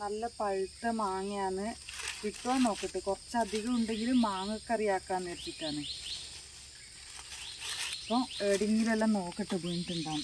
നല്ല പഴുത്ത മാങ്ങയാണ്. കിട്ടുവാൻ നോക്കട്ടെ. കുറച്ചധികം ഉണ്ടെങ്കിലും മാങ്ങക്കറിയാക്കാന്ന് വെച്ചിട്ടാണ്. അപ്പോൾ എവിടെയെങ്കിലെല്ലാം നോക്കട്ടെ വീണിട്ടുണ്ടാവും.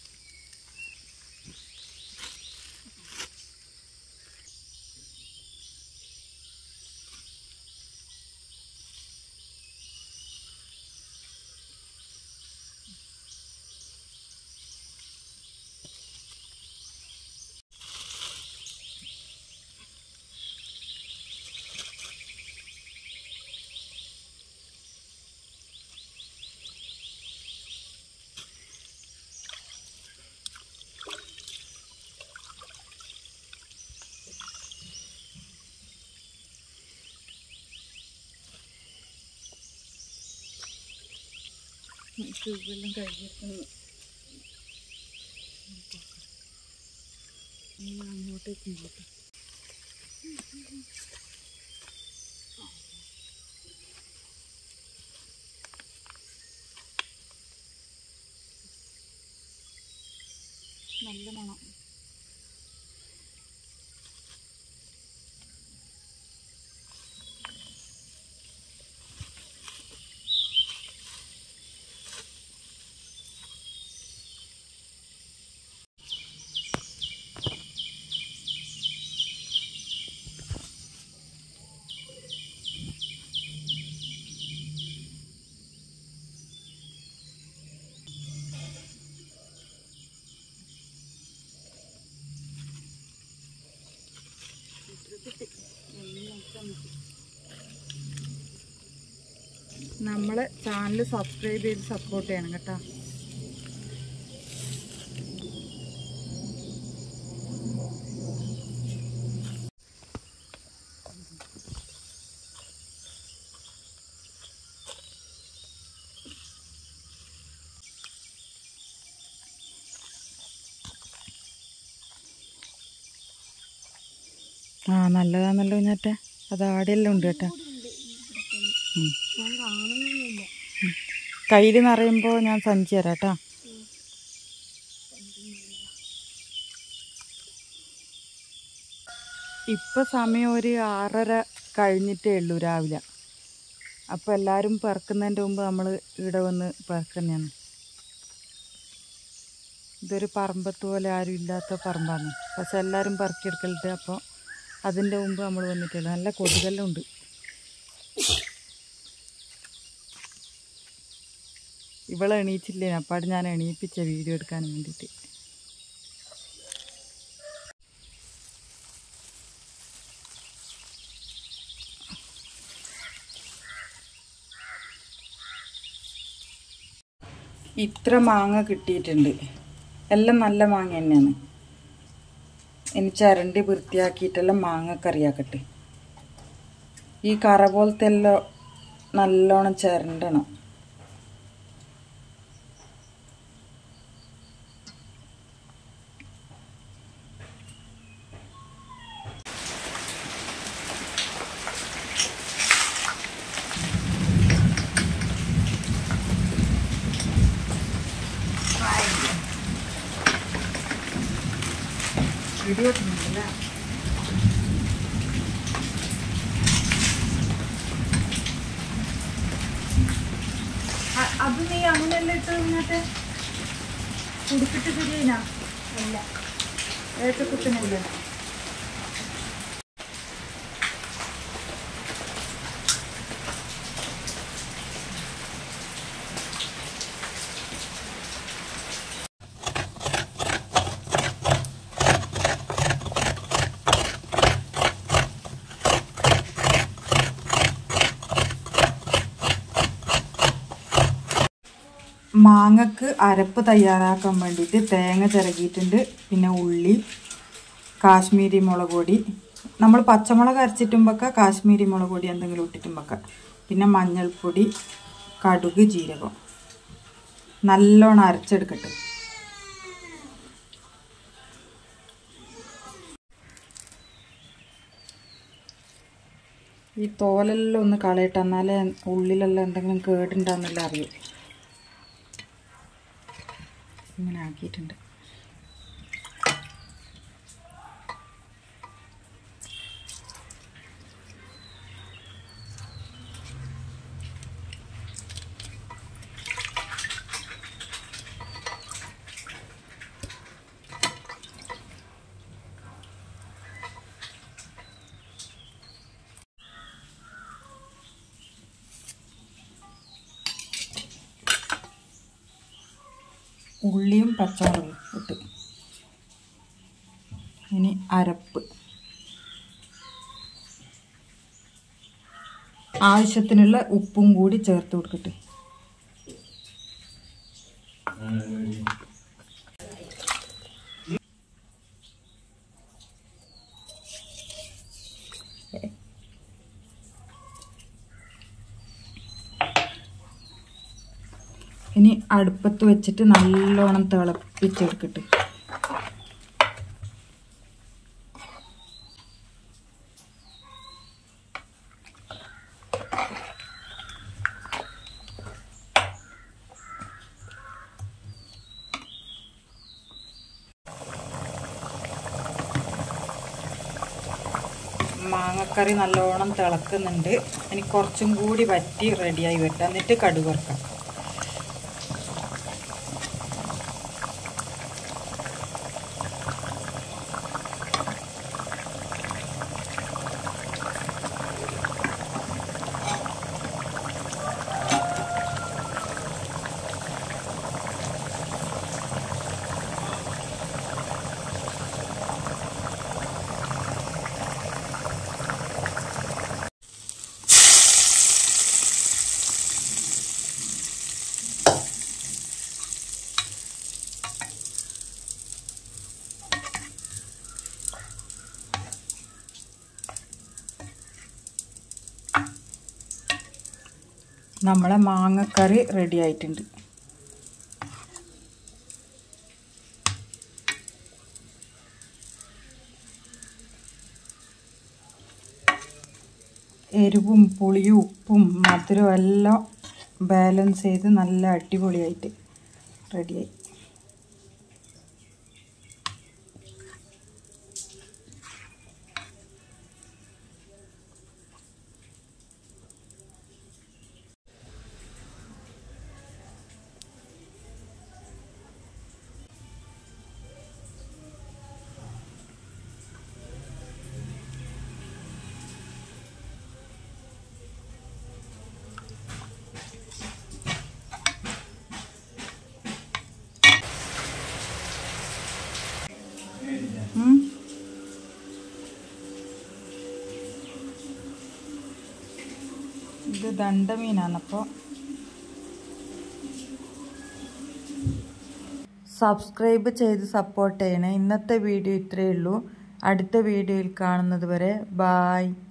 ഇതെല്ലാം കഴിഞ്ഞിരിക്കുന്നു. അങ്ങോട്ടേക്ക് ഇങ്ങോട്ട് നല്ല മണം. നമ്മളെ ചാനൽ സബ്സ്ക്രൈബ് ചെയ്ത് സപ്പോർട്ട് ചെയ്യണം കേട്ടോ. നല്ലതാണല്ലോ ഇന്നത്തെ. അത് ആടെയെല്ലാം ഉണ്ട് കേട്ടോ. കയ്യിൽ നിറയുമ്പോൾ ഞാൻ സഞ്ചി തരാം കേട്ടോ. ഇപ്പം സമയം ഒരു 6:30 കഴിഞ്ഞിട്ടേ ഉള്ളൂ രാവിലെ. അപ്പോൾ എല്ലാവരും പറക്കുന്നതിൻ്റെ മുമ്പ് നമ്മൾ ഇവിടെ വന്ന് പറക്കുന്നതാണ്. ഇതൊരു പറമ്പത്ത് പോലെ ആരും ഇല്ലാത്ത പറമ്പാണ്. പക്ഷെ എല്ലാവരും പറക്കിയെടുക്കലുണ്ട്. അപ്പോൾ അതിൻ്റെ മുമ്പ് നമ്മൾ വന്നിട്ടില്ല. നല്ല കൊതുകെല്ലാം ഉണ്ട്. ഇവളെ എണീച്ചില്ലേ, അപ്പാട് ഞാൻ എണീപ്പിച്ച വീഡിയോ എടുക്കാൻ വേണ്ടിയിട്ട്. ഇത്ര മാങ്ങ കിട്ടിയിട്ടുണ്ട്. എല്ലാം നല്ല മാങ്ങ തന്നെയാണ്. ഇനി ചരണ്ടി വൃത്തിയാക്കിയിട്ടെല്ലാം മാങ്ങക്കറിയാക്കട്ടെ. ഈ കറ പോലത്തെ എല്ലാം നല്ലോണം ചരണ്ടണം. വീഡിയോ ഇടുന്നില്ല. അത് നീ അങ്ങനെയല്ല ഇട്ട് ഇങ്ങനത്തെ കുടിച്ചിട്ട് ശരിയാ? അല്ല, ഏത്തക്കുത്തനല്ല. മാങ്ങക്ക് അരപ്പ് തയ്യാറാക്കാൻ വേണ്ടിയിട്ട് തേങ്ങ ചിരകിയിട്ടുണ്ട്. പിന്നെ ഉള്ളി, കാശ്മീരി മുളക് പൊടി, നമ്മൾ പച്ചമുളക് അരച്ചിട്ടും വെക്കാം, കാശ്മീരി മുളക് പൊടി എന്തെങ്കിലും ഇട്ടിട്ടും വെക്കാം. പിന്നെ മഞ്ഞൾപ്പൊടി, കടുക്, ജീരകം നല്ലോണം അരച്ചെടുക്കട്ടെ. ഈ തോലെല്ലാം ഒന്ന് കളയട്ടെ, എന്നാലേ ഉള്ളിലെല്ലാം എന്തെങ്കിലും കേടുണ്ടാകുന്നെല്ലാം അറിയും. ഇങ്ങനെ ആക്കിയിട്ടുണ്ട്. ഉള്ളിയും പച്ചമുളകും ഇട്ട് ഇനി അരപ്പ് ആവശ്യത്തിനുള്ള ഉപ്പും കൂടി ചേർത്ത് കൊടുക്കട്ടെ. ഇനി അടുപ്പത്ത് വെച്ചിട്ട് നല്ലോണം തിളപ്പിച്ചെടുക്കട്ടെ. മാങ്ങക്കറി നല്ലോണം തിളക്കുന്നുണ്ട്. ഇനി കുറച്ചും കൂടി വറ്റി റെഡിയായി വരട്ടെ, എന്നിട്ട് കടുക് വറുക്കാം. നമ്മളെ മാങ്ങക്കറി റെഡി ആയിട്ടുണ്ട്. എരിവും പുളിയും ഉപ്പും മധുരവും എല്ലാം ബാലൻസ് ചെയ്ത് നല്ല അടിപൊളിയായിട്ട് റെഡിയായി. ഇത് ദണ്ടമീനാണപ്പോൾ. സബ്സ്ക്രൈബ് ചെയ്ത് സപ്പോർട്ട് ചെയ്യണേ. ഇന്നത്തെ വീഡിയോ ഇത്രയേ ഉള്ളൂ. അടുത്ത വീഡിയോയിൽ കാണുന്നത് വരെ ബായ്.